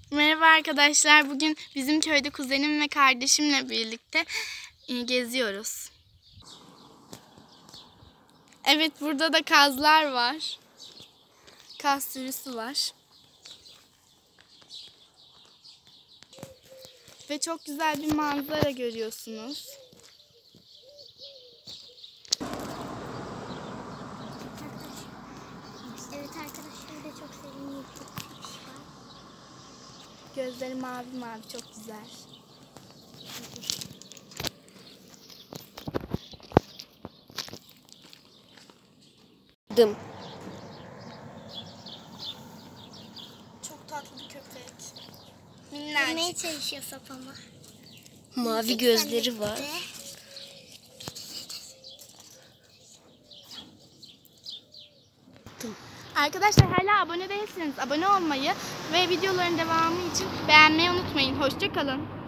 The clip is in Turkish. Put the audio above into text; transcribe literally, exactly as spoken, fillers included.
Merhaba arkadaşlar. Bugün bizim köyde kuzenim ve kardeşimle birlikte geziyoruz. Evet, burada da kazlar var. Kaz sürüsü var. Ve çok güzel bir manzara görüyorsunuz. Evet arkadaşlar, da çok sevimli bir kuş var. Gözleri mavi mavi, çok güzel. Dım. Çok tatlı bir köpek. Yemeye Minnacık. çalışıyor sopama. Mavi gözleri var. Arkadaşlar hala abone değilseniz abone olmayı ve videoların devamı için beğenmeyi unutmayın. Hoşça kalın.